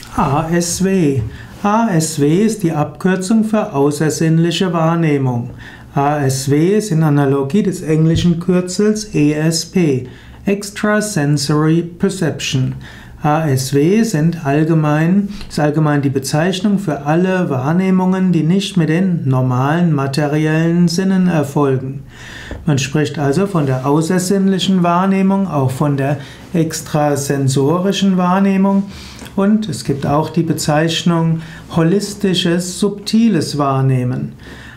ASW. ASW ist die Abkürzung für außersinnliche Wahrnehmung. ASW ist in Analogie des englischen Kürzels ESP, Extrasensory Perception. ASW ist allgemein die Bezeichnung für alle Wahrnehmungen, die nicht mit den normalen materiellen Sinnen erfolgen. Man spricht also von der außersinnlichen Wahrnehmung, auch von der extrasensorischen Wahrnehmung, und es gibt auch die Bezeichnung holistisches, subtiles Wahrnehmen.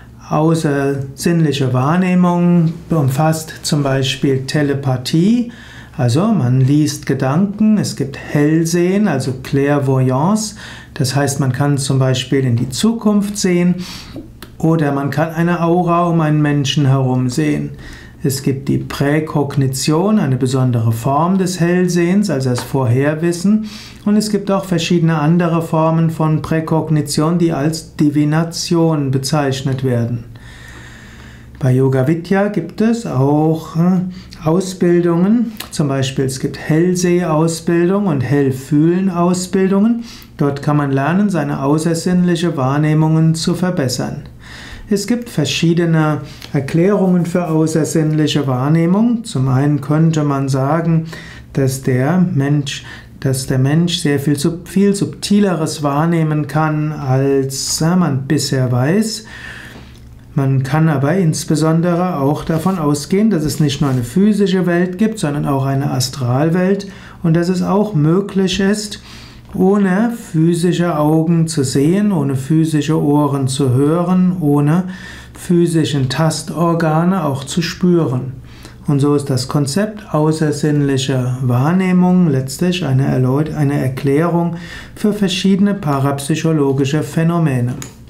Außersinnliche Wahrnehmung umfasst zum Beispiel Telepathie, also man liest Gedanken, es gibt Hellsehen, also Clairvoyance, das heißt man kann zum Beispiel in die Zukunft sehen oder man kann eine Aura um einen Menschen herum sehen. Es gibt die Präkognition, eine besondere Form des Hellsehens, also das Vorherwissen, und es gibt auch verschiedene andere Formen von Präkognition, die als Divination bezeichnet werden. Bei Yoga Vidya gibt es auch Ausbildungen, zum Beispiel es gibt Hellseh-Ausbildung und Hellfühlen-Ausbildungen. Dort kann man lernen, seine außersinnliche Wahrnehmungen zu verbessern. Es gibt verschiedene Erklärungen für außersinnliche Wahrnehmung. Zum einen könnte man sagen, dass der Mensch sehr viel Subtileres wahrnehmen kann, als man bisher weiß. Man kann aber insbesondere auch davon ausgehen, dass es nicht nur eine physische Welt gibt, sondern auch eine Astralwelt und dass es auch möglich ist, ohne physische Augen zu sehen, ohne physische Ohren zu hören, ohne physischen Tastorgane auch zu spüren. Und so ist das Konzept außersinnliche Wahrnehmung letztlich eine Erklärung für verschiedene parapsychologische Phänomene.